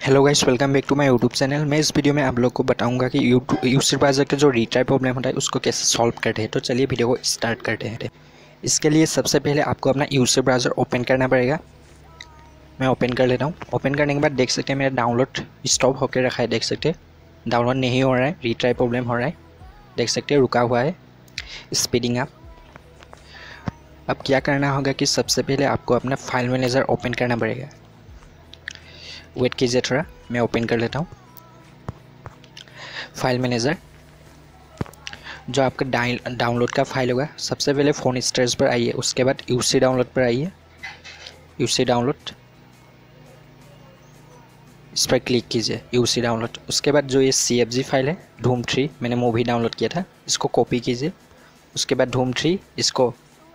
Hello guys, welcome back to my YouTube channel. मैं इस video में आप लोग को बताऊंगा कि यूसर ब्राउज़र का जो रीट्राई प्रॉब्लम होता है उसको कैसे सॉल्व करते हैं। तो चलिए वीडियो को स्टार्ट करते हैं। इसके लिए सबसे पहले आपको अपना यूसर ब्राउज़र ओपन करना पड़ेगा। मैं ओपन कर लेता हूँ। ओपन करने के बाद देख सकते हैं मेरा डाउनलोड स्टॉप होकर रखा है। देख सकते हैं डाउनलोड नहीं हो रहा है, रीट्राई प्रॉब्लम हो रहा है। देख सकते हैं रुका हुआ है स्पीडिंग अप। अब क्या करना होगा कि सबसे पहले आपको अपना फाइल मैनेजर ओपन करना पड़ेगा। वेट कीजिए थोड़ा, मैं ओपन कर लेता हूँ फाइल मैनेजर। जो आपका डाउनलोड का फाइल होगा, सबसे पहले फ़ोन स्टोरेज पर आइए, उसके बाद यूसी डाउनलोड पर आइए। यूसी डाउनलोड इस पर क्लिक कीजिए, यूसी डाउनलोड। उसके बाद जो ये CFG फाइल है धूम 3, मैंने मूवी डाउनलोड किया था, इसको कॉपी कीजिए। उसके बाद धूम 3 इसको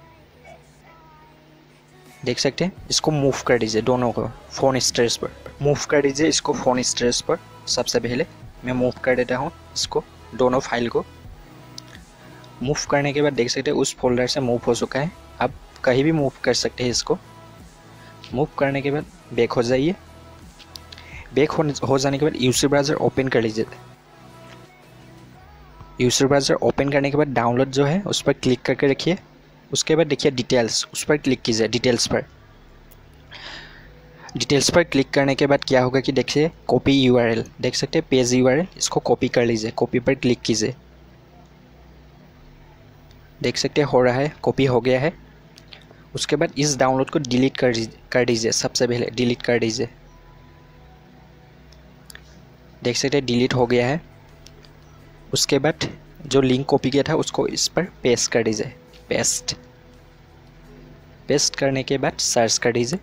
देख सकते हैं, इसको मूव कर दीजिए, दोनों को फ़ोन स्टोरेज पर मूव कर दीजिए। इसको फ़ोन स्टोरेज पर सबसे पहले मैं मूव कर देता हूँ इसको, दोनों फाइल को। मूव करने के बाद देख सकते हैं उस फोल्डर से मूव हो चुका है। अब कहीं भी मूव कर सकते हैं इसको। मूव करने के बाद बैक हो जाइए। बैक हो जाने के बाद यूसर ब्राउज़र ओपन कर लीजिए। यूसर ब्राउज़र ओपन करने के बाद डाउनलोड जो है उस पर क्लिक करके रखिए। उसके बाद देखिए डिटेल्स, उस पर क्लिक कीजिए। डिटेल्स पर क्लिक करने के बाद क्या होगा कि देखिए कॉपी URL, देख सकते हैं पेज URL, इसको कॉपी कर लीजिए। कॉपी पर क्लिक कीजिए। देख सकते हैं हो रहा है, कॉपी हो गया है। उसके बाद इस डाउनलोड को डिलीट कर दीजिए। सबसे पहले डिलीट कर दीजिए। देख सकते हैं डिलीट हो गया है। उसके बाद जो लिंक कॉपी किया था उसको इस पर पेस्ट कर दीजिए। पेस्ट करने के बाद सर्च कर दीजिए।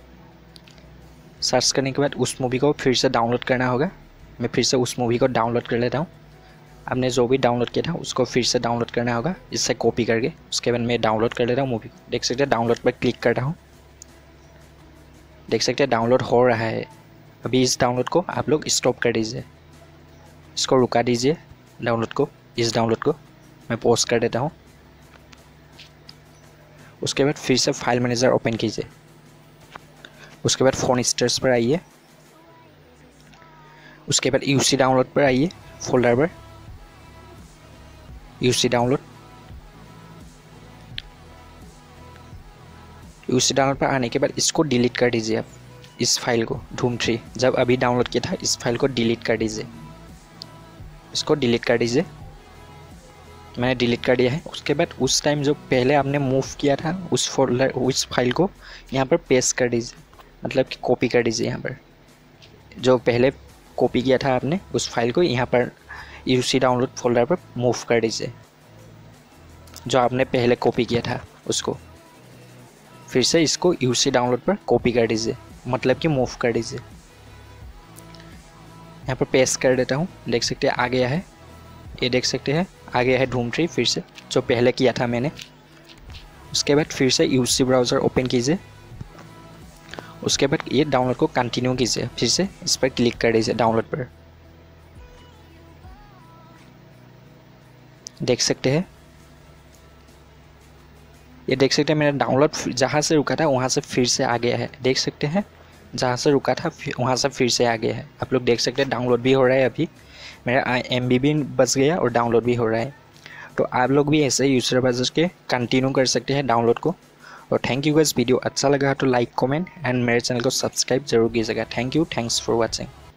सर्च करने के बाद उस मूवी को फिर से डाउनलोड करना होगा। मैं फिर से उस मूवी को डाउनलोड कर लेता हूँ। आपने जो भी डाउनलोड किया था उसको फिर से डाउनलोड करना होगा, इससे कॉपी करके। उसके बाद मैं डाउनलोड कर लेता हूँ मूवी को। देख सकते हैं डाउनलोड पर क्लिक कर रहा हूँ। देख सकते हैं डाउनलोड हो रहा है। अभी इस डाउनलोड को आप लोग स्टॉप कर दीजिए, इसको रुका दीजिए डाउनलोड को। इस डाउनलोड को मैं पॉज कर देता हूँ। उसके बाद फिर से फाइल मैनेजर ओपन कीजिए। उसके बाद फ़ोन स्टोरेज पर आइए। उसके बाद यूसी डाउनलोड पर आइए, फोल्डर पर यूसी डाउनलोड पर आने के बाद इसको डिलीट कर दीजिए। आप इस फाइल को धूम 3 जब अभी डाउनलोड किया था, इस फाइल को डिलीट कर दीजिए। इसको डिलीट कर दीजिए। मैंने डिलीट कर दिया है। उसके बाद उस टाइम जो पहले आपने मूव किया था उस फोल्डर, उस फाइल को यहाँ पर पेस्ट कर दीजिए, मतलब कि कॉपी कर दीजिए। यहाँ पर जो पहले कॉपी किया था आपने उस फाइल को यहाँ पर यूसी डाउनलोड फोल्डर पर मूव कर दीजिए। जो आपने पहले कॉपी किया था उसको फिर से इसको यूसी डाउनलोड पर कॉपी कर दीजिए, मतलब कि मूव कर दीजिए। यहाँ पर पेस्ट कर देता हूँ। देख सकते हैं आ गया है, ये देख सकते हैं आ गया है धूम 3 फिर से, जो पहले किया था मैंने। उसके बाद फिर से यूसी ब्राउज़र ओपन कीजिए। उसके बाद ये डाउनलोड को कंटिन्यू कीजिए। फिर से इस पर क्लिक कर दीजिए डाउनलोड पर। देख सकते हैं, ये देख सकते हैं मेरा डाउनलोड जहाँ से रुका था वहाँ से फिर से आ गया है। देख सकते हैं जहाँ से रुका था वहाँ से फिर से आ गया है। आप लोग देख सकते हैं डाउनलोड भी हो रहा है। अभी मेरा MB भी बच गया और डाउनलोड भी हो रहा है। तो आप लोग भी ऐसे यूसर ब्राउज़र के कंटिन्यू कर सकते हैं डाउनलोड को। और थैंक यू गाइस, वीडियो अच्छा लगा तो लाइक कमेंट एंड मेरे चैनल को सब्सक्राइब जरूर कीजिएगा। Thank you, thanks for watching.